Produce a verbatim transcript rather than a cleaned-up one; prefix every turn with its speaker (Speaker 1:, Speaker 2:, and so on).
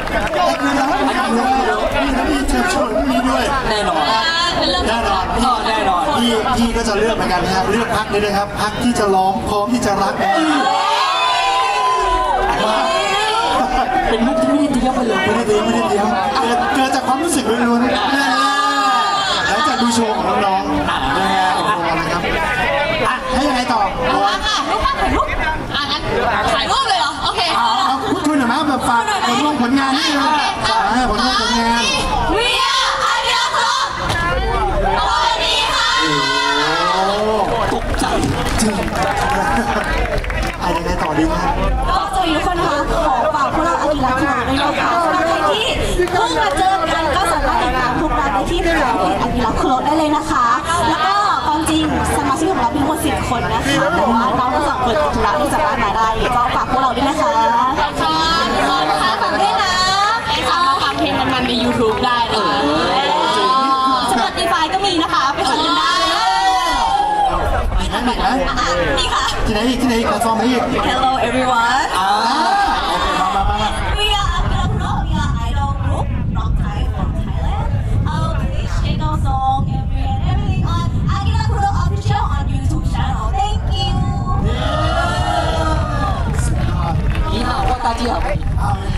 Speaker 1: แต่คือเราไม่ทำเลยนี่ถ้ามีเชิญชวนนี้ด้วย
Speaker 2: แน่นอน
Speaker 1: แน่นอน
Speaker 2: แน่นอน
Speaker 1: พี่พี่ก็จะเลือกเหมือนกันนะครับเลือกพักนี้นะครับพักที่จะร้องพร้อมที่จะรัก
Speaker 2: เป็นมุกที่ไม่ได้เตรียมไปเลย
Speaker 1: ไม่ได้เตรียมไม่ได้เตรียมเกิดจากความรู้สึกล้วนๆแล้วจากดูโชว์ของน้องๆนะฮะโอ้โหนะครับอ่ะให้ยังไงต่อ
Speaker 3: มาค่ะรูปภาพถ่ายรูปอ่ะงั้นถ่ายรูปเลยเหรอโอเค
Speaker 1: เอาพูดคุยหน่อยมั้ยแบบฝากผลงานผลงานนี่นะฝากให้ผลงานผลงาน
Speaker 3: วิยาอาเดียครับสวัสดีค่ะ
Speaker 1: โอ้ตกใจจริงอะไรยังไงต่อดีครับ
Speaker 3: ก็สวัสดีทุกคนนะคะขอฝากพวกเราอากิระค่ะในโอกาสสำหรับใครที่เพิ่งมาเจอกันก็สามารถติดตามพวกเราได้ที่เพจอากิระคุโรได้เลยนะคะแล้วก็ความจริงสมาชิกของเรามีทั้งหมดสิบคนนะคะแต่ว่าน้องทั้งสองคนอากิระที่สามารถมาได้ก็ฝากพวกเราด้วยนะคะค่ะขอบคุณค่ะฝากด้วยนะเอาฟังเพลงมันๆใน ยูทูบ ได้เลยสปอติฟายก็มีนะคะไปฟังกันได้
Speaker 1: มีไหม
Speaker 3: นี่ค่ะ
Speaker 1: ที่ไหนอีกที่ไหนอีกแพลตฟอร์มไหนอีก
Speaker 3: Hello everyone
Speaker 1: อ่าโอเคมามามา
Speaker 3: We are Akira Pro We are idol group from Thai from Thailand uh, Please check our song every and everything on Akira Pro official on YouTube channel Thank you
Speaker 2: 你好，我大家好。